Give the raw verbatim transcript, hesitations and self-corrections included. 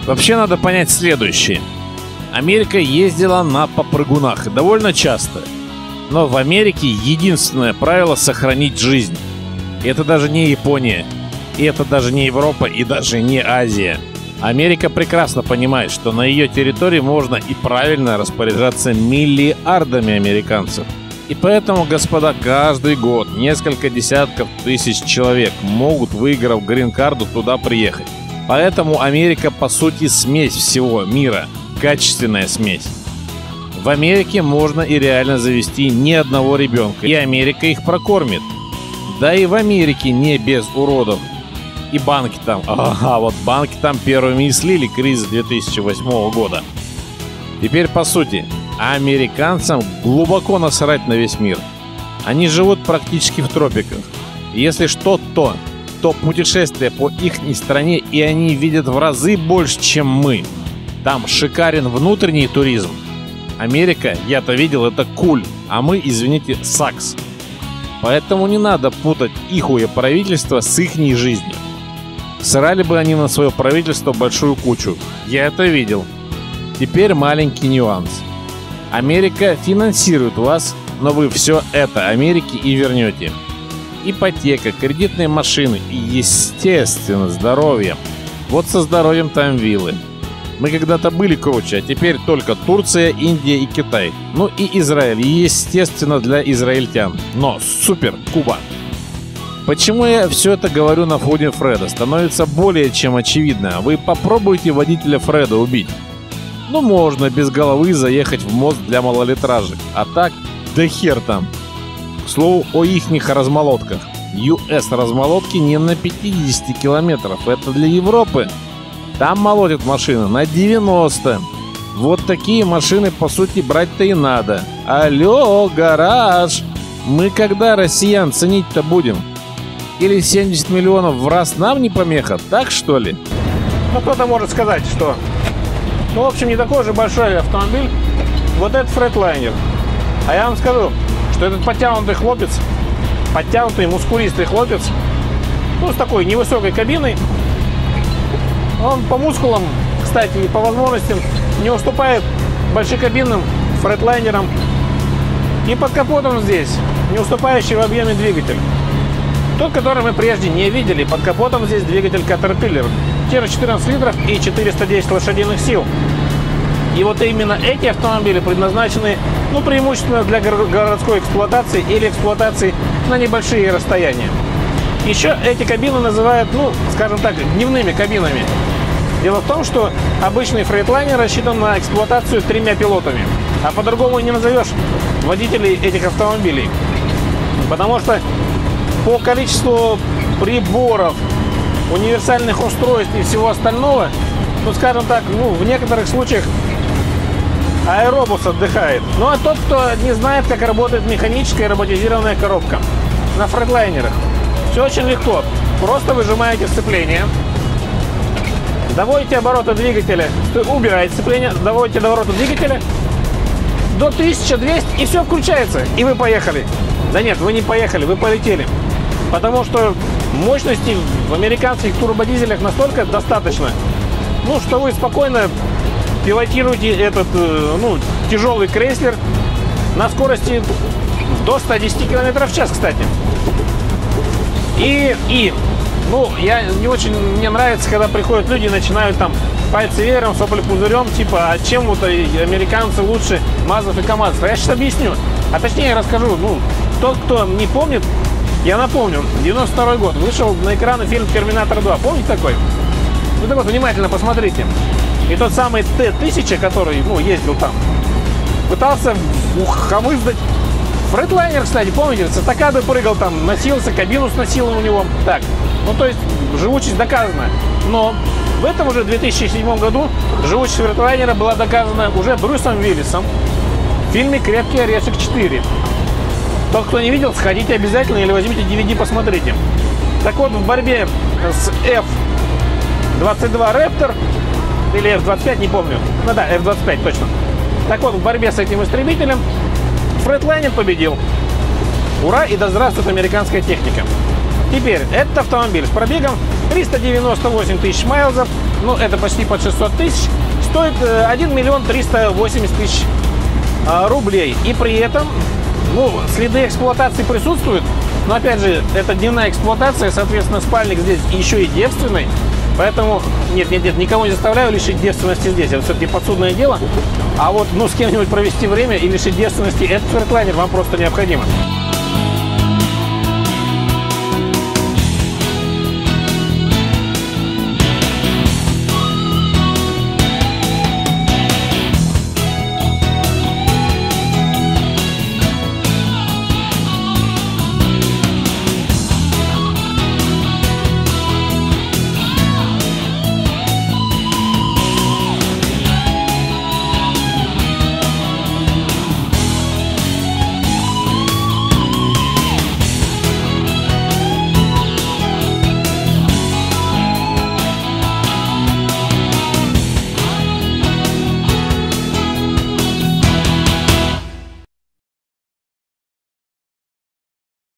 Вообще надо понять следующее. Америка ездила на попрыгунах довольно часто. Но в Америке единственное правило — сохранить жизнь. И это даже не Япония. И это даже не Европа, и даже не Азия. Америка прекрасно понимает, что на ее территории можно и правильно распоряжаться миллиардами американцев. И поэтому, господа, каждый год несколько десятков тысяч человек могут, выиграв грин-карду, туда приехать. Поэтому Америка, по сути, смесь всего мира. Качественная смесь. В Америке можно и реально завести ни одного ребенка, и Америка их прокормит. Да и в Америке не без уродов. И банки там, ага, вот банки там первыми и слили кризис две тысячи восьмого года. Теперь по сути, американцам глубоко насрать на весь мир. Они живут практически в тропиках. Если что-то, то путешествия по ихней стране, и они видят в разы больше, чем мы. Там шикарен внутренний туризм. Америка, я-то видел, это куль, а мы, извините, сакс. Поэтому не надо путать ихуе правительство с ихней жизнью. Срали бы они на свое правительство большую кучу. Я это видел. Теперь маленький нюанс. Америка финансирует вас, но вы все это Америке и вернете. Ипотека, кредитные машины и, естественно, здоровье. Вот со здоровьем там виллы. Мы когда-то были круче, а теперь только Турция, Индия и Китай. Ну и Израиль, естественно, для израильтян. Но супер, Куба. Почему я все это говорю на фоне Фреда? Становится более чем очевидно. Вы попробуйте водителя Фреда убить. Ну можно без головы заехать в мост для малолитражек. А так, да хер там. К слову о ихних размолотках. ю эс размолотки не на пятьдесят километров. Это для Европы. Там молотят машины на девяносто. Вот такие машины, по сути, брать-то и надо. Алло, гараж! Мы когда россиян ценить-то будем? Или семьдесят миллионов в раз нам не помеха? Так что ли? Ну, кто-то может сказать, что... Ну, в общем, не такой же большой автомобиль. Вот этот Freightliner. А я вам скажу, что этот подтянутый хлопец, подтянутый, мускулистый хлопец, ну, с такой невысокой кабиной, он по мускулам, кстати, и по возможностям не уступает большекабинным фreightlайнерам. И под капотом здесь не уступающий в объеме двигатель. Тот, который мы прежде не видели, под капотом здесь двигатель Caterpillar. четырнадцать литров и четыреста десять лошадиных сил. И вот именно эти автомобили предназначены, ну, преимущественно для городской эксплуатации или эксплуатации на небольшие расстояния. Еще эти кабины называют, ну, скажем так, дневными кабинами. Дело в том, что обычный фрейтлайнер рассчитан на эксплуатацию тремя пилотами. А по-другому не назовешь водителей этих автомобилей. Потому что по количеству приборов, универсальных устройств и всего остального, ну, скажем так, ну, в некоторых случаях аэробус отдыхает. Ну, а тот, кто не знает, как работает механическая роботизированная коробка на фрейтлайнерах, все очень легко. Просто выжимаете сцепление, доводите обороты двигателя, убираете сцепление, доводите до оборота двигателя до тысячи двухсот, и все включается, и вы поехали. Да нет, вы не поехали, вы полетели. Потому что мощности в американских турбодизелях настолько достаточно, ну, что вы спокойно пилотируете этот, ну, тяжелый крейслер на скорости до ста десяти километров в час, кстати. И, и, ну, я не очень, мне нравится, когда приходят люди и начинают там пальцы веером, сопли пузырем, типа, а чем вот американцы лучше МАЗов и КамАЗов? Я сейчас объясню, а точнее я расскажу. Ну, тот, кто не помнит, я напомню, девяносто второй год, вышел на экраны фильм «Терминатор два». Помните такой? Ну так вот, внимательно посмотрите. И тот самый Т тысяча, который, ну, ездил там, пытался ухомыздать фрейтлайнер, кстати, помните, с эстакады прыгал там, носился, кабину сносило у него. Так, ну то есть живучесть доказана. Но в этом уже две тысячи седьмом году живучесть фрейтлайнера была доказана уже Брюсом Уиллисом в фильме «Крепкий орешек четыре». Тот, кто не видел, сходите обязательно или возьмите ди ви ди, посмотрите. Так вот, в борьбе с эф двадцать два Raptor или эф двадцать пять, не помню. Ну да, эф двадцать пять, точно. Так вот, в борьбе с этим истребителем Фрейтлайнер победил. Ура, и да здравствует американская техника. Теперь, этот автомобиль с пробегом триста девяносто восемь тысяч майлзов, ну, это почти под шестьсот тысяч, стоит один миллион триста восемьдесят тысяч а, рублей. И при этом, ну, следы эксплуатации присутствуют, но, опять же, это дневная эксплуатация, соответственно, спальник здесь еще и девственный. Поэтому, нет, нет, нет, никого не заставляю лишить девственности здесь. Это все-таки подсудное дело. А вот, ну, с кем-нибудь провести время и лишить девственности, этот фретлайнер вам просто необходимо.